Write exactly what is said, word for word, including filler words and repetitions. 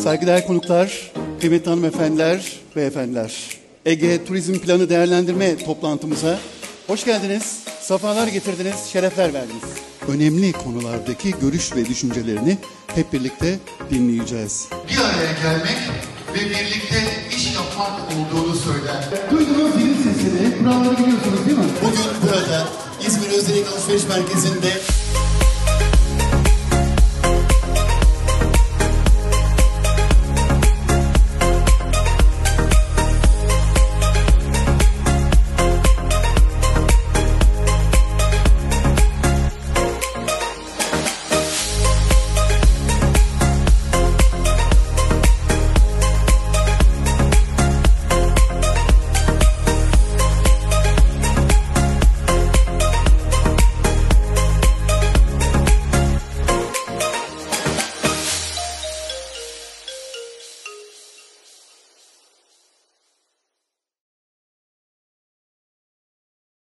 Saygıdeğer konuklar, kıymetli hanımefendiler, beyefendiler. Ege Turizm Planı Değerlendirme toplantımıza hoş geldiniz, sefalar getirdiniz, şerefler verdiniz. Önemli konulardaki görüş ve düşüncelerini hep birlikte dinleyeceğiz. Bir araya gelmek ve birlikte iş yapmak olduğunu söyler. Duydunuz zilin sesini, kuralları biliyorsunuz değil mi? Bugün burada İzmir Özdemir Alışveriş Merkezi'nde